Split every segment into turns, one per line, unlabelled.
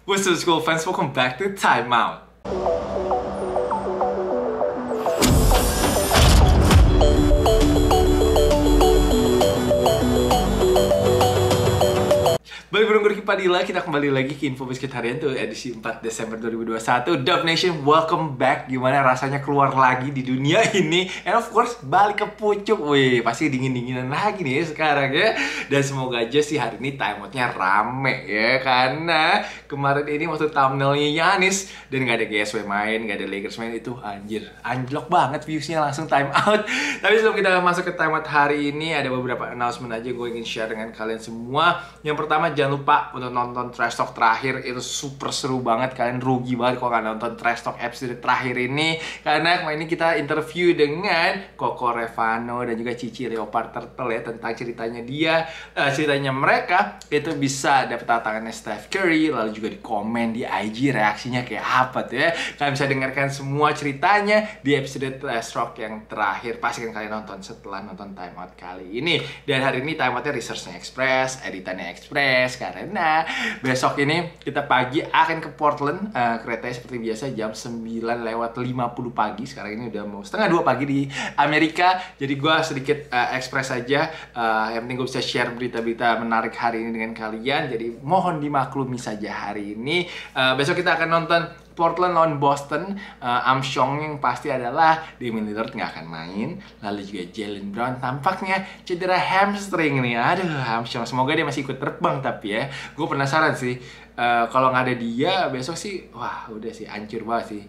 What's up, school fans? Welcome back to Time Out. Balik bareng gue Ricky Padilla, kita kembali lagi ke Info Basket Harian tuh edisi 4 Desember 2021. Dub Nation, welcome back. Gimana rasanya keluar lagi di dunia ini? And of course, balik ke pucuk. Wih, pasti dingin-dinginan lagi nih sekarang ya. Dan semoga aja sih hari ini timeoutnya rame ya. Karena kemarin ini waktu thumbnailnya Giannis dan gak ada GSW main, gak ada Lakers main, itu anjir, anjlok banget viewsnya, langsung time out. Tapi sebelum kita masuk ke timeout hari ini, ada beberapa announcement aja gue ingin share dengan kalian semua. Yang pertama, jangan lupa untuk nonton Trash Talk terakhir, itu super seru banget. Kalian rugi banget kalau nggak nonton Trash Talk episode terakhir ini, karena kemarin ini kita interview dengan Koko Revano dan juga Cici Leopard Turtle ya, tentang ceritanya ceritanya mereka itu bisa dapat tantangannya Steph Curry. Lalu juga di komen di IG reaksinya kayak apa tuh ya. Kalian bisa dengarkan semua ceritanya di episode Trash Talk yang terakhir. Pastikan kalian nonton setelah nonton timeout kali ini. Dan hari ini timeoutnya researchnya Express, editannya Express, karena besok ini kita pagi akan ke Portland. Keretanya seperti biasa jam 9:50 pagi. Sekarang ini udah mau setengah 2 pagi di Amerika. Jadi gue sedikit Express aja. Yang penting gue bisa share berita-berita menarik hari ini dengan kalian. Jadi mohon dimaklumi saja hari ini. Besok kita akan nonton Portland lawan Boston. Armstrong yang pasti adalah Damian Lillard nggak akan main. Lalu juga Jaylen Brown tampaknya cedera hamstring nih. Aduh, Armstrong, semoga dia masih ikut terbang. Tapi ya, gue penasaran sih. Kalau nggak ada dia besok sih, wah udah sih hancur banget sih.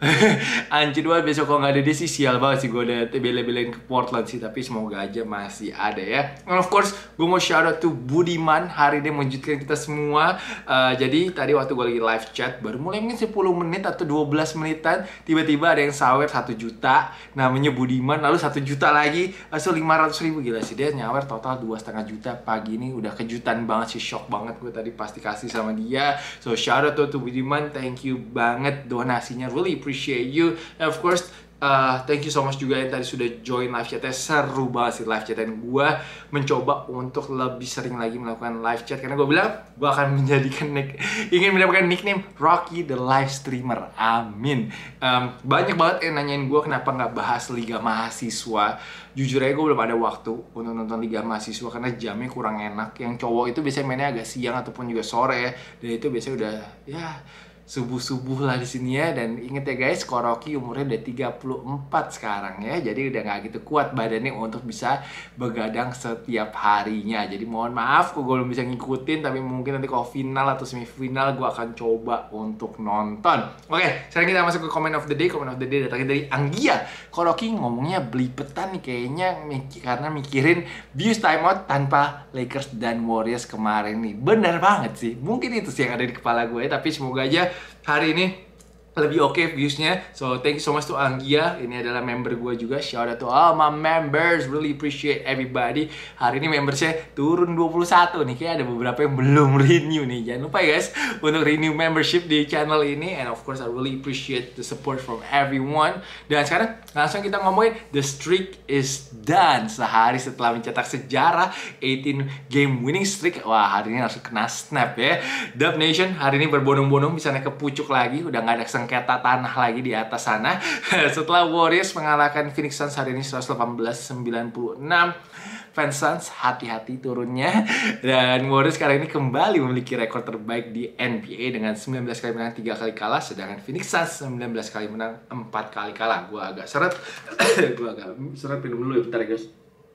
Hancur banget besok kalau nggak ada dia sih, sial banget sih. Gue udah bela-belain ke Portland sih, tapi semoga aja masih ada ya. And of course, gue mau shout out to Budiman, hari ini mengejutkan kita semua. Jadi tadi waktu gue lagi live chat, baru mulai mungkin 10 menit atau 12 menitan, tiba-tiba ada yang sawer 1 juta, namanya Budiman. Lalu 1 juta lagi, langsung 500.000. Gila sih, dia nyawer total 2,5 juta pagi ini. Udah kejutan banget sih, shock banget gue tadi pasti kasih sama dia. So shout out to Budiman, thank you banget donasinya, really appreciate you. And of course, thank you so much juga yang tadi sudah join live chatnya. Seru banget sih live chat, dan gue mencoba untuk lebih sering lagi melakukan live chat, karena gue bilang gue akan ingin mendapatkan nickname Rocky the Live Streamer. Amin. Banyak banget yang nanyain gue kenapa nggak bahas Liga Mahasiswa. Jujur aja gue belum ada waktu untuk nonton Liga Mahasiswa karena jamnya kurang enak. Yang cowok itu biasanya mainnya agak siang ataupun juga sore ya, dan itu biasanya udah ya subuh-subuh lah di sini ya. Dan inget ya guys, Koroki umurnya udah 34 sekarang ya. Jadi udah gak gitu kuat badannya untuk bisa begadang setiap harinya. Jadi mohon maaf kok gue belum bisa ngikutin, tapi mungkin nanti kalau final atau semifinal gue akan coba untuk nonton. Oke, sekarang kita masuk ke comment of the day. Comment of the day datangnya dari Anggia. Koroki ngomongnya belipetan nih kayaknya, karena mikirin views timeout tanpa Lakers dan Warriors kemarin nih. Bener banget sih, mungkin itu sih yang ada di kepala gue, tapi semoga aja hari ini lebih oke viewsnya. So thank you so much to Anggia. Ini adalah member gue juga. Shout out to all my members, really appreciate everybody. Hari ini membersnya turun 21 nih. Kayak ada beberapa yang belum renew nih. Jangan lupa ya guys untuk renew membership di channel ini. And of course I really appreciate the support from everyone. Dan sekarang langsung kita ngomongin the streak is done. Sehari setelah mencetak sejarah 18 game winning streak. Wah, hari ini langsung kena snap ya. Dub Nation hari ini berbondong-bondong bisa naik ke pucuk lagi. Udah gak ada sengketa tanah lagi di atas sana. Setelah Warriors mengalahkan Phoenix Suns hari ini 118-96. Fans Suns hati-hati turunnya. Dan Warriors sekarang ini kembali memiliki rekor terbaik di NBA dengan 19 kali menang 3 kali kalah. Sedangkan Phoenix Suns 19 kali menang 4 kali kalah. Gue agak seret. Minum dulu ya bentar ya guys.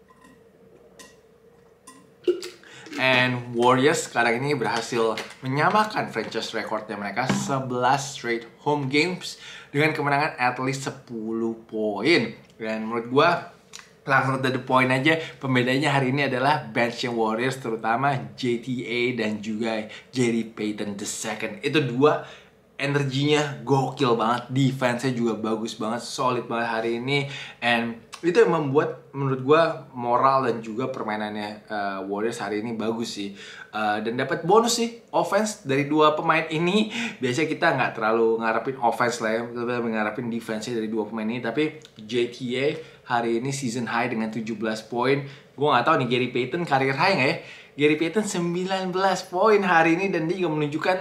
And Warriors sekarang ini berhasil menyamakan franchise recordnya mereka, 11 straight home games dengan kemenangan at least 10 poin. Dan menurut gue langsung to the point aja, pembedanya hari ini adalah benchnya Warriors, terutama JTA dan juga Gary Payton II. Itu dua energinya gokil banget, defense-nya juga bagus banget, solid banget hari ini. And itu yang membuat menurut gue moral dan juga permainannya Warriors hari ini bagus sih. Dan dapat bonus sih offense dari dua pemain ini. Biasanya kita nggak terlalu ngarepin offense lah ya, kita ngarepin defense-nya dari dua pemain ini. Tapi JTA hari ini season high dengan 17 poin. Gue nggak tahu nih Gary Payton karir high nggak ya. Gary Payton 19 poin hari ini, dan dia juga menunjukkan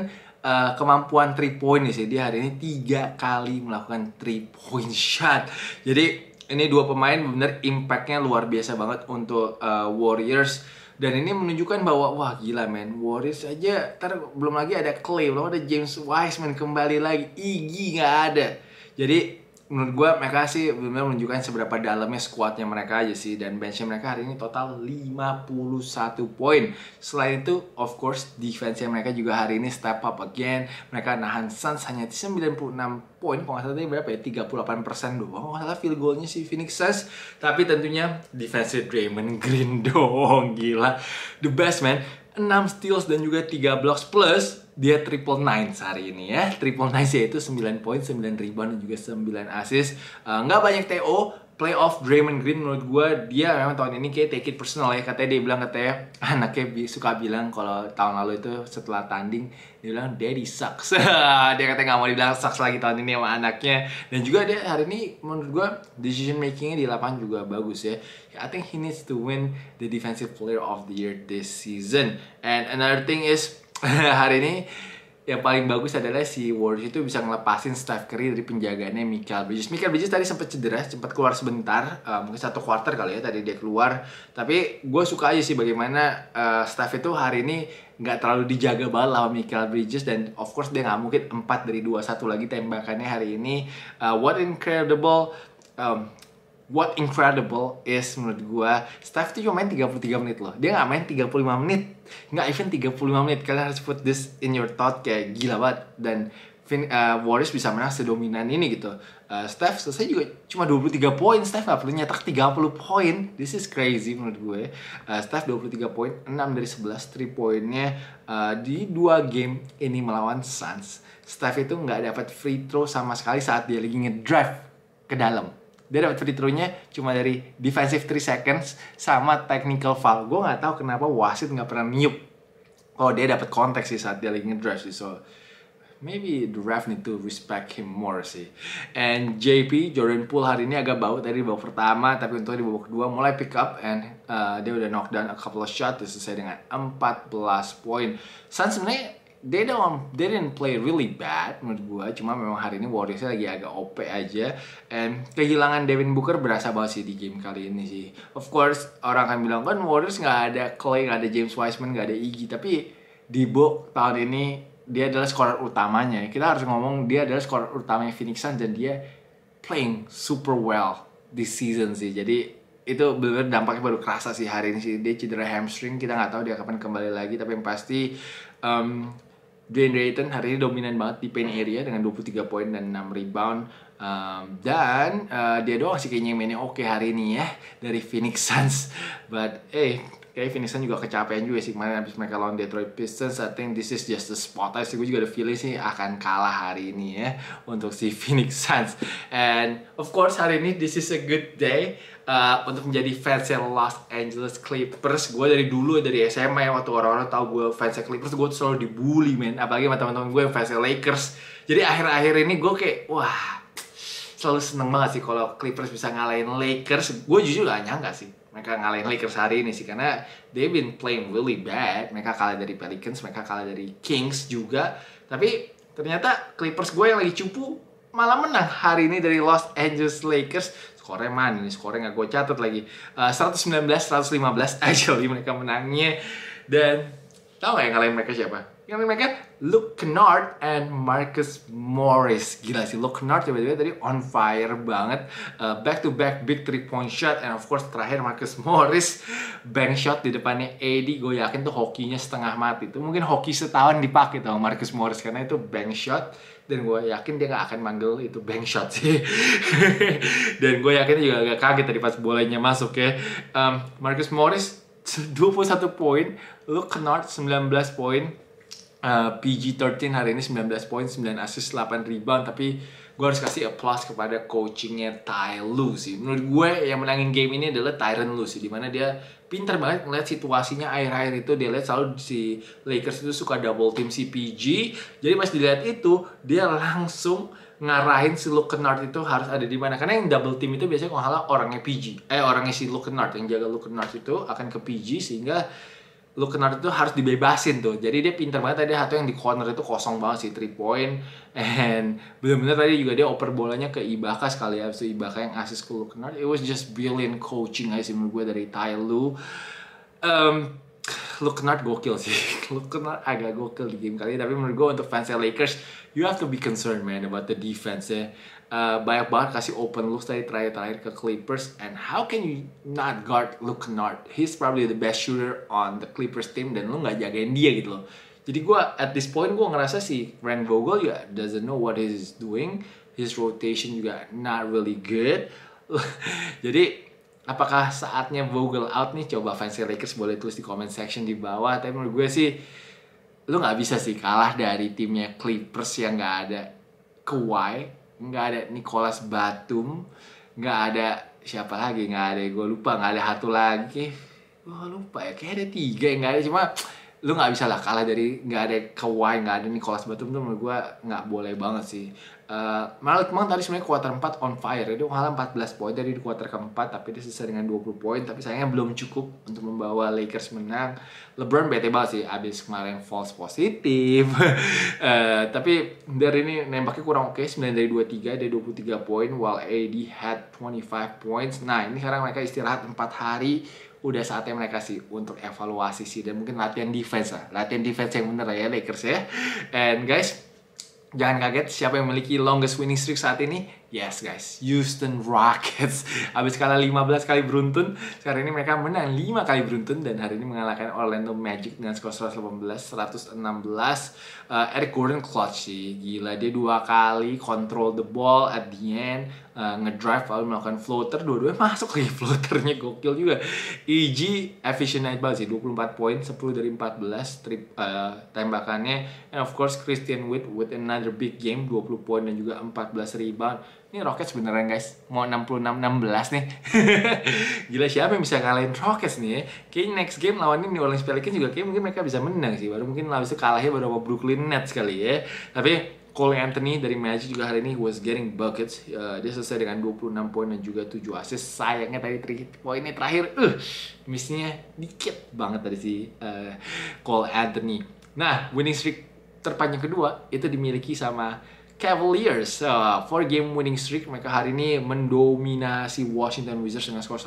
kemampuan 3 point nih sih. Dia hari ini 3 kali melakukan 3 point shot. Jadi ini dua pemain bener impact-nya luar biasa banget untuk Warriors. Dan ini menunjukkan bahwa wah gila men, Warriors aja belum lagi ada Clay, belum ada James Wiseman kembali lagi, Iggy nggak ada. Jadi menurut gue mereka sih benar-benar menunjukkan seberapa dalamnya skuadnya mereka aja sih. Dan benchnya mereka hari ini total 51 poin. Selain itu of course defense-nya mereka juga hari ini step up again. Mereka nahan Suns hanya 96 poin. Kalau nggak salah tadi berapa ya, 38% doang kalau nggak salah field goalnya si Phoenix Suns. Tapi tentunya defense Draymond Green dong, gila, the best man. 6 steals dan juga 3 blocks plus dia triple nines hari ini ya. Triple nines yaitu 9 poin, 9 rebound dan juga 9 assist. Nggak banyak TO. Playoff Draymond Green menurut gue dia memang tahun ini kayak take it personal ya. Katanya dia bilang anaknya suka bilang kalau tahun lalu itu setelah tanding dia bilang daddy sucks. Dia katanya nggak mau dibilang sucks lagi tahun ini sama anaknya. Dan juga dia hari ini menurut gue decision makingnya di lapangan juga bagus ya. I think he needs to win the defensive player of the year this season. And another thing is hari ini yang paling bagus adalah si Warriors itu bisa ngelepasin Steph Curry dari penjagaannya Mikal Bridges. Mikal Bridges tadi sempat cedera, sempat keluar sebentar, mungkin 1 quarter kali ya tadi dia keluar. Tapi gue suka aja sih bagaimana Steph itu hari ini nggak terlalu dijaga banget sama Mikal Bridges. Dan of course dia nggak mungkin 4 dari 21 lagi tembakannya hari ini. What incredible is menurut gue, Steph tuh cuma main 33 menit loh. Dia gak main 35 menit. Nggak even 35 menit. Kalian harus put this in your thought, kayak gila banget. Dan Warriors bisa menang sedominan ini gitu. Steph selesai juga cuma 23 poin. Steph gak perlu nyetak 30 poin. This is crazy menurut gue. Steph 23 poin, 6 dari 11 3 poinnya di 2 game ini melawan Suns. Steph itu gak dapat free throw sama sekali saat dia lagi ngedrive ke dalam. Dia dapat free throw-nya cuma dari defensive 3 seconds sama technical foul. Gue nggak tahu kenapa wasit nggak pernah niup. Oh, dia dapat konteks sih saat dia lagi ngedrive sih. So maybe the ref need to respect him more sih. And JP, Jordan Poole hari ini agak bau tadi di babak pertama, tapi untuk di babak kedua mulai pick up and dia udah knock down a couple of shots, selesai dengan 14 poin. Suns sebenarnya they didn't play really bad menurut gue, cuma memang hari ini Warriors lagi agak OP aja. And kehilangan Devin Booker berasa banget sih di game kali ini sih. Of course orang akan bilang kan Warriors nggak ada Clay, nggak ada James Wiseman, nggak ada Iggy, tapi Debo tahun ini dia adalah scorer utamanya. Kita harus ngomong dia adalah scorer utamanya Phoenix Suns dan dia playing super well this season sih. Jadi itu benar-benar dampaknya baru kerasa sih hari ini sih. Dia cedera hamstring, kita nggak tahu dia kapan kembali lagi, tapi yang pasti DeAndre Ayton hari ini dominan banget di paint area dengan 23 poin dan 6 rebound. Dan dia doang sih kayaknya yang mainnya oke hari ini ya dari Phoenix Suns. But kayak Phoenix Suns juga kecapean juga sih kemarin habis mereka lawan Detroit Pistons. I think this is just the spot. Gue juga ada feeling sih akan kalah hari ini ya untuk si Phoenix Suns. And of course hari ini this is a good day untuk menjadi fansnya Los Angeles Clippers. Gue dari dulu, dari SMA waktu orang-orang tahu gue fansnya Clippers, gue tuh selalu dibully men, apalagi sama teman-teman gue yang fansnya Lakers. Jadi akhir-akhir ini gue kayak wah selalu seneng banget sih kalau Clippers bisa ngalahin Lakers. Gue jujur gak nyangka sih mereka ngalahin Lakers hari ini sih, karena they've been playing really bad. Mereka kalah dari Pelicans, mereka kalah dari Kings juga, tapi ternyata Clippers gue yang lagi cupu malah menang hari ini dari Los Angeles Lakers. Skornya mana nih? Skornya nggak gue catat lagi. 119-115 actually mereka menangnya. Dan tau gak yang ngalahin mereka siapa? Yang ngalahin mereka Luke Kennard and Marcus Morris. Gila sih, Luke Kennard tiba-tiba tadi on fire banget. Back to back big 3-point shot. And of course terakhir Marcus Morris bank shot di depannya AD. Gue yakin tuh hokinya setengah mati. Itu mungkin hoki setahun dipakai tuh Marcus Morris, karena itu bank shot. Dan gue yakin dia gak akan manggil itu bank shot sih. Dan gue yakin juga agak kaget tadi pas bolanya masuk ya. Marcus Morris 21 poin, Luke Kennard 19 poin, PG-13 hari ini 19 poin, 9 assist, 8 rebound. Tapi gue harus kasih applause kepada coachingnya Ty Lue sih. Menurut gue yang menangin game ini adalah Tyronn Lue sih, dimana dia pintar banget ngeliat situasinya akhir-akhir itu. Dia lihat selalu si Lakers itu suka double team si PG. Jadi pas dilihat itu, dia langsung ngarahin si Luke Kennard itu harus ada di mana. Karena yang double team itu biasanya kalau orangnya PG, orangnya si Luke Kennard, yang jaga Luke Kennard itu akan ke PG, sehingga Luke Kennard itu harus dibebasin tuh. Jadi dia pinter banget tadi, satu yang di corner itu kosong banget sih, 3 point. And bener-bener tadi juga dia oper bolanya ke Ibaka sekali ya. So Ibaka yang assist ke Luke Kennard. It was just brilliant coaching guys menurut gue dari Ty Lue. Luke Kennard gokil sih. Luke Kennard agak gokil di game kali ini. Tapi menurut gue untuk fans Lakers, you have to be concerned man about the defense ya. Banyak banget kasih open looks tadi terakhir ke Clippers, and how can you not guard Luke Kennard? He's probably the best shooter on the Clippers team, dan lu nggak jagain dia gitu loh. Jadi gue at this point gue ngerasa si Frank Vogel ya doesn't know what he's doing. His rotation juga not really good. Jadi apakah saatnya Vogel out nih? Coba fans Lakers boleh tulis di comment section di bawah. Tapi menurut gue sih lu nggak bisa sih kalah dari timnya Clippers yang nggak ada Kawhi, nggak ada Nicholas Batum, nggak ada siapa lagi, nggak ada, gue lupa, nggak ada satu lagi, gue lupa ya, kayak ada 3 yang nggak ada. Cuma lu nggak bisa lah kalah dari nggak ada Kawhi, nggak ada Nicholas Batum tuh menurut gue nggak boleh banget sih. Malah tadi sebenarnya kuarter 4 on fire, dia malah 14 poin dari kuarter keempat, tapi dia selesai dengan 20 poin, tapi sayangnya belum cukup untuk membawa Lakers menang. LeBron bete banget sih abis kemarin false positif. Tapi dari ini nembaknya kurang oke, 9 dari 23, dia 23 poin, while AD had 25 points. Nah ini sekarang mereka istirahat 4 hari, udah saatnya mereka sih untuk evaluasi sih, dan mungkin latihan defense lah, latihan defense yang bener ya Lakers ya. And guys, jangan kaget siapa yang memiliki longest winning streak saat ini. Yes guys, Houston Rockets. Habis kalah 15 kali beruntun, sekarang ini mereka menang 5 kali beruntun, dan hari ini mengalahkan Orlando Magic dengan skor 118-116. Eric Gordon clutch sih, gila, dia 2 kali control the ball at the end, ngedrive lalu melakukan floater, dua-duanya masuk lagi floaternya, gokil juga. EG efficient banget sih, 24 poin, 10 dari 14 tembakannya. And of course Christian Wood with another big game, 20 poin dan juga 14 rebound. Ini Rockets beneran guys, mau 66-16 nih. Gila, siapa yang bisa ngalahin Rockets nih ya? Kayaknya next game lawannya New Orleans Pelicans juga kayak mungkin mereka bisa menang sih. Baru mungkin habis itu kalahnya baru sama Brooklyn Nets kali ya. Tapi Cole Anthony dari Magic juga hari ini was getting buckets. Dia selesai dengan 26 poin dan juga 7 assist. Sayangnya tadi 3 poinnya terakhir, missnya dikit banget dari si Cole Anthony. Nah, winning streak terpanjang kedua itu dimiliki sama Cavaliers. 4 game winning streak, mereka hari ini mendominasi Washington Wizards dengan skor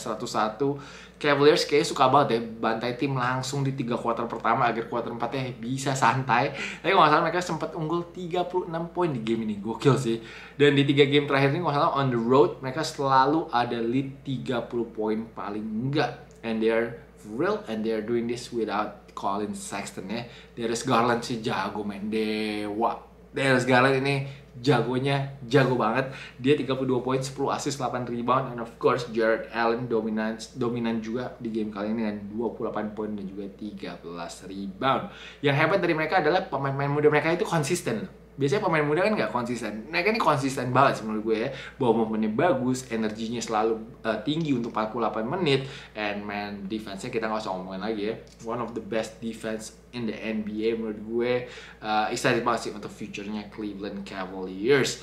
116-101. Cavaliers kayaknya suka banget ya bantai tim langsung di 3 kuarter pertama agar kuarter 4-nya bisa santai. Tapi kalau nggak salah mereka sempat unggul 36 poin di game ini, gokil sih. Dan di 3 game terakhir ini kalau nggak salah on the road mereka selalu ada lead 30 poin paling enggak. And they're real, and they're doing this without Colin Sexton ya. Darius Garland sih jago main, dewa. Darius Garland ini jagonya, jago banget. Dia 32 poin, 10 assist, 8 rebound, and of course Jared Allen dominan juga di game kali ini dengan 28 poin dan juga 13 rebound. Yang hebat dari mereka adalah pemain-pemain muda mereka itu konsisten. Biasanya pemain muda kan nggak konsisten. Mereka ini konsisten banget sih menurut gue ya. Bawa momennya bagus, energinya selalu tinggi untuk 48 menit. And man, defense-nya kita nggak usah ngomongin lagi ya. One of the best defense in the NBA menurut gue. Excited banget sih untuk future-nya Cleveland Cavaliers.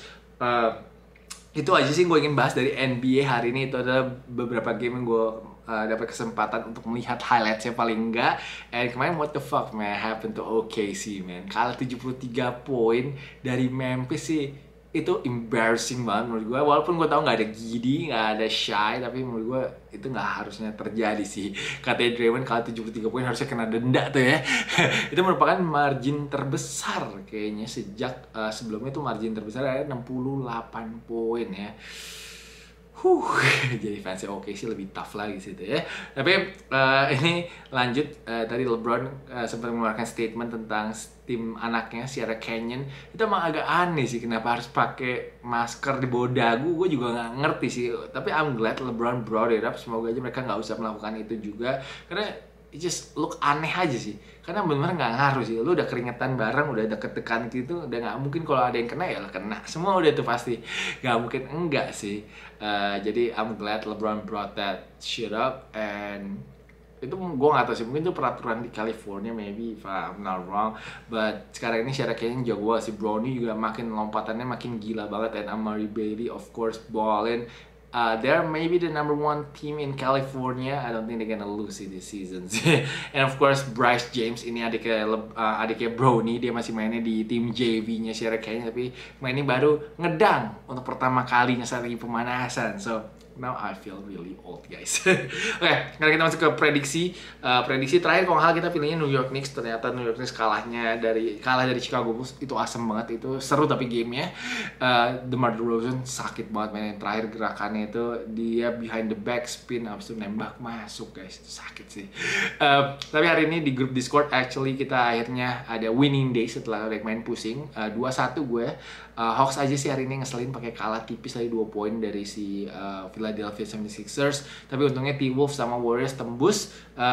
Itu aja sih yang gue ingin bahas dari NBA hari ini. Itu adalah beberapa game yang gue dapat kesempatan untuk melihat highlightsnya paling enggak. And kemarin what the fuck man happened to OKC man, kalah 73 poin dari Memphis sih. Itu embarrassing banget menurut gue. Walaupun gue tau gak ada Giddey, gak ada Shai, tapi menurut gue itu gak harusnya terjadi sih. Katanya Draymond kalah 73 poin harusnya kena denda tuh ya. Itu merupakan margin terbesar kayaknya sejak sebelumnya tuh margin terbesar ada 68 poin ya. Jadi fansnya oke sih lebih tough lagi sih itu ya. Tapi ini lanjut, tadi LeBron sempat mengeluarkan statement tentang tim anaknya Sierra Canyon. Itu emang agak aneh sih kenapa harus pakai masker di bawah dagu. Gue juga nggak ngerti sih. Tapi I'm glad LeBron brought it up. Semoga aja mereka nggak usah melakukan itu juga, karena it just look aneh aja sih. Karena bener-bener nggak ngaruh sih. Lu udah keringetan bareng, udah deket-dekan gitu, udah nggak mungkin kalau ada yang kena ya lah kena. Semua udah tuh pasti. Nggak mungkin enggak sih. Jadi I'm glad LeBron brought that shit up. And itu gue nggak tahu sih, mungkin itu peraturan di California maybe if I'm not wrong. But sekarang ini Sierra Canyon jago banget sih. Brownie juga makin lompatannya makin gila banget. And Amari Bailey of course ballin'. they're maybe the number one team in California. I don't think they're gonna lose this season. And of course Bryce James ini adiknya Brownie, dia masih mainnya di tim JV-nya Hurricane, tapi mainnya baru ngedang untuk pertama kalinya saat lagi pemanasan. So now I feel really old, guys. Oke, sekarang kita masuk ke prediksi. Prediksi terakhir kalau nggak salah kita pilihnya New York Knicks. Ternyata New York Knicks kalah dari Chicago Bulls. Itu asem banget, itu seru tapi gamenya. DeMar DeRozan sakit banget mainin terakhir, gerakannya itu dia behind the back spin abis itu nembak masuk, guys. Itu sakit sih. Tapi hari ini di grup Discord actually kita akhirnya ada winning day setelah main pusing. 2-1 gue. Hawks aja sih hari ini ngeselin pakai kalah tipis lagi 2 poin dari si Philadelphia 76ers. Tapi untungnya T-Wolves sama Warriors tembus.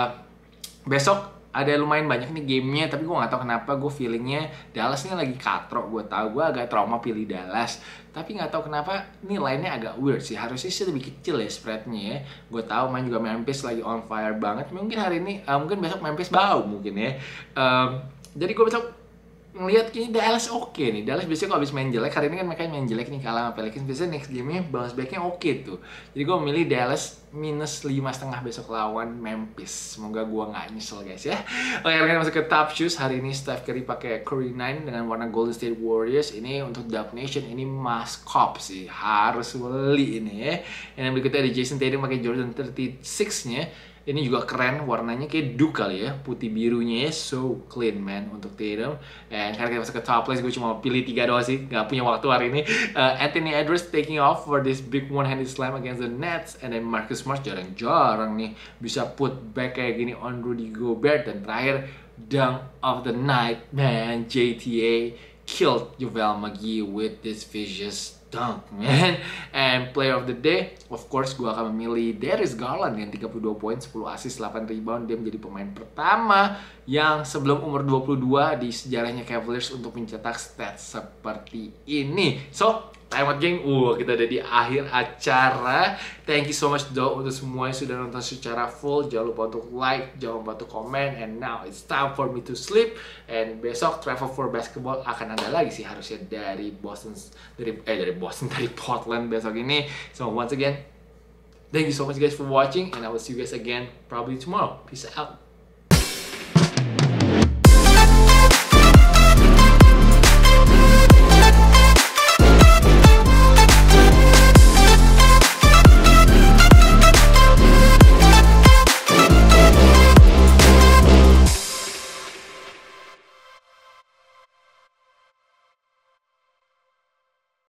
Besok ada lumayan banyak nih gamenya, tapi gue gak tahu kenapa gue feelingnya Dallas ini lagi katrok. Gue tahu gue agak trauma pilih Dallas, tapi gak tahu kenapa nilainya agak weird sih. Harusnya sih lebih kecil ya spreadnya ya. Gue tahu main juga Memphis lagi on fire banget. Mungkin hari ini, mungkin besok Memphis bau mungkin ya. Jadi gue besok ngelihat kayaknya Dallas oke nih. Dallas biasanya kalau habis main jelek, hari ini kan mereka main jelek nih kalah sama Pelicans, biasanya next game-nya bounce back-nya oke tuh. Jadi gue memilih Dallas minus 5,5 besok lawan Memphis. Semoga gue nggak nyesel, guys ya. Oke, kita masuk ke top shoes. Hari ini Steph Curry pakai Curry 9 dengan warna Golden State Warriors. Ini untuk Dub Nation, ini must cop sih, harus beli ini ya. Yang berikutnya ada Jason Tatum pakai Jordan 36-nya. Ini juga keren, warnanya kayak Duke kali ya, putih birunya ya, so clean man untuk Tatum. Dan sekarang kita masuk ke top list, gue cuma pilih 3 doang sih, gak punya waktu hari ini. Anthony Edwards taking off for this big one-handed slam against the Nets. And then Marcus Smart jarang-jarang nih bisa put back kayak gini on Rudy Gobert. Dan terakhir, dunk of the night, man, JTA killed JaVale McGee with this vicious dunk, man. And player of the day, of course, gue akan memilih Darius Garland dengan 32 poin, 10 assist, 8 rebound. Dia menjadi pemain pertama yang sebelum umur 22 di sejarahnya Cavaliers untuk mencetak stats seperti ini. So, time out geng, kita ada di akhir acara. Thank you so much untuk semua yang sudah nonton secara full. Jangan lupa untuk like, jangan lupa untuk komen. And now it's time for me to sleep. And besok Travel for Basketball akan ada lagi sih harusnya dari Portland besok ini. So once again, thank you so much guys for watching, and I will see you guys again probably tomorrow. Peace out.